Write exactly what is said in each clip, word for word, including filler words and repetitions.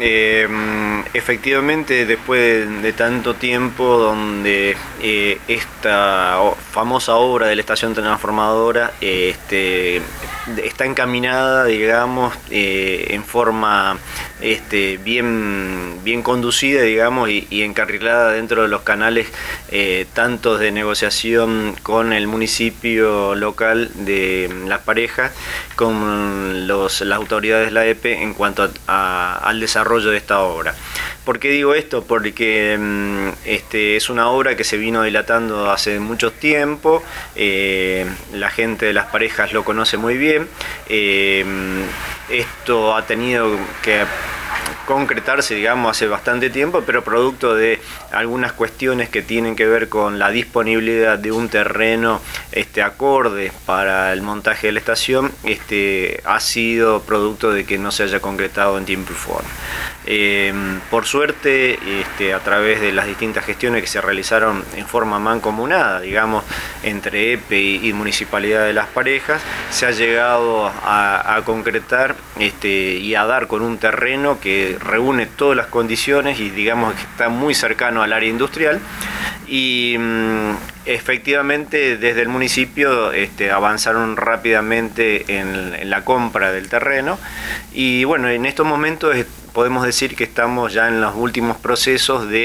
eh, efectivamente después de, de tanto tiempo donde eh, esta famosa obra de la estación transformadora eh, este, está encaminada, digamos, eh, en forma este, bien, bien conducida, digamos, y, y encarrilada dentro de los canales eh, tanto de negociación con el municipio local de Las Parejas, con los, las autoridades de la E P en cuanto a, a, al desarrollo de esta obra. ¿Por qué digo esto? Porque este, es una obra que se vino dilatando hace mucho tiempo, eh, la gente de Las Parejas lo conoce muy bien, eh, esto ha tenido que concretarse, digamos, hace bastante tiempo, pero producto de algunas cuestiones que tienen que ver con la disponibilidad de un terreno este, acorde para el montaje de la estación, este, ha sido producto de que no se haya concretado en tiempo y forma. Eh, por suerte, este, a través de las distintas gestiones que se realizaron en forma mancomunada, digamos, entre E P y, y Municipalidad de Las Parejas, se ha llegado a, a concretar este, y a dar con un terreno que reúne todas las condiciones y digamos que está muy cercano al área industrial y mmm, efectivamente desde el municipio este, avanzaron rápidamente en, en la compra del terreno y bueno, en estos momentos podemos decir que estamos ya en los últimos procesos de,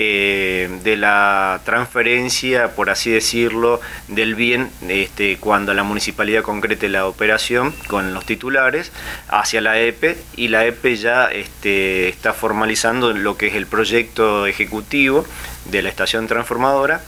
eh, de la transferencia, por así decirlo, del bien este, cuando la municipalidad concrete la operación con los titulares hacia la E P y la E P ya este, está formalizando lo que es el proyecto ejecutivo de la estación transformadora,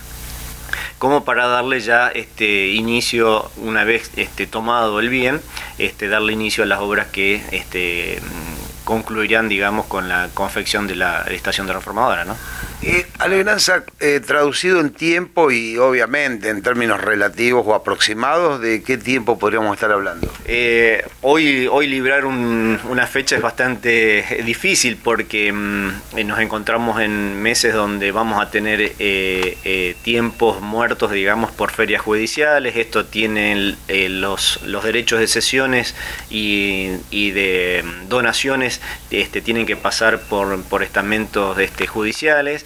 como para darle ya este inicio, una vez este, tomado el bien, este, darle inicio a las obras que este, concluirán, digamos, con la confección de la estación transformadora, ¿no? Eh, Alegranza, eh, traducido en tiempo y obviamente en términos relativos o aproximados, ¿de qué tiempo podríamos estar hablando? Eh, hoy, hoy librar un, una fecha es bastante difícil porque mmm, nos encontramos en meses donde vamos a tener eh, eh, tiempos muertos, digamos, por ferias judiciales. Esto tiene eh, los, los derechos de cesiones y, y de donaciones este, tienen que pasar por, por estamentos este, judiciales.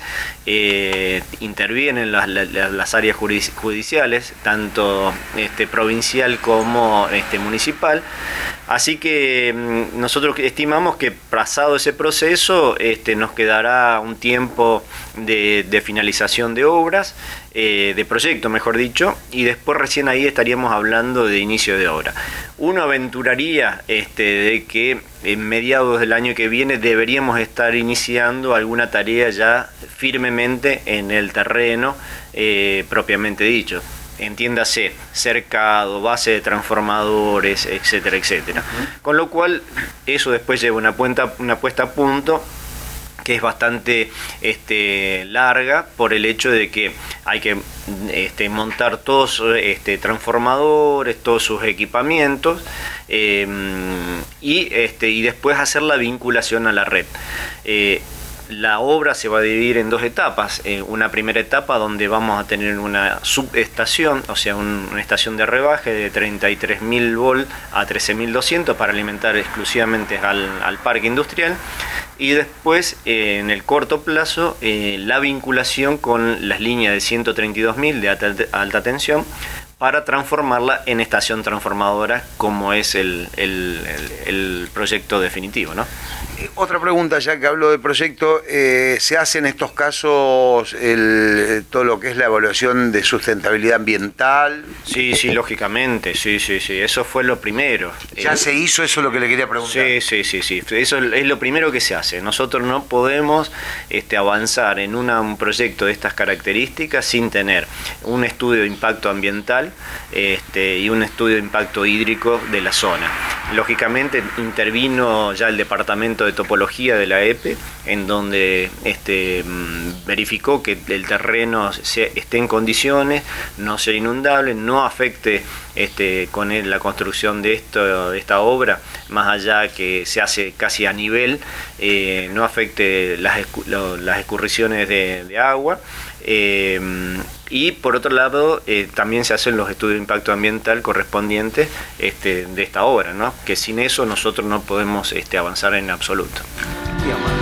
Eh, intervienen las, las, las áreas judiciales, tanto este, provincial como este, municipal. Así que mmm, nosotros estimamos que pasado ese proceso este, nos quedará un tiempo de, de finalización de obras, eh, de proyecto mejor dicho, y después recién ahí estaríamos hablando de inicio de obra. Uno aventuraría este, de que en mediados del año que viene deberíamos estar iniciando alguna tarea ya firmemente en el terreno eh, propiamente dicho. Entiéndase, cercado, base de transformadores, etcétera, etcétera. Con lo cual, eso después lleva una, puenta, una puesta a punto que es bastante este, larga por el hecho de que hay que este, montar todos este, transformadores, todos sus equipamientos eh, y, este, y después hacer la vinculación a la red. Eh, La obra se va a dividir en dos etapas, eh, una primera etapa donde vamos a tener una subestación, o sea un, una estación de rebaje de treinta y tres mil volts a trece mil doscientos para alimentar exclusivamente al, al parque industrial y después eh, en el corto plazo eh, la vinculación con las líneas de ciento treinta y dos mil de alta, alta tensión para transformarla en estación transformadora como es el, el, el, el proyecto definitivo, ¿no? Otra pregunta, ya que hablo de proyecto, eh, ¿se hace en estos casos el, todo lo que es la evaluación de sustentabilidad ambiental? Sí, sí, lógicamente, sí, sí, sí, eso fue lo primero. ¿Ya eh, se hizo eso? Es lo que le quería preguntar. Sí, sí, sí, sí, eso es lo primero que se hace. Nosotros no podemos este, avanzar en una, un proyecto de estas características sin tener un estudio de impacto ambiental este, y un estudio de impacto hídrico de la zona. Lógicamente intervino ya el departamento de topología de la E P, en donde este, verificó que el terreno se, esté en condiciones, no sea inundable, no afecte este, con él la construcción de, esto, de esta obra, más allá que se hace casi a nivel, eh, no afecte las, escu lo, las escurriciones de, de agua. Eh, y por otro lado eh, también se hacen los estudios de impacto ambiental correspondientes este, de esta obra, ¿no? Que sin eso nosotros no podemos este, avanzar en absoluto. día más.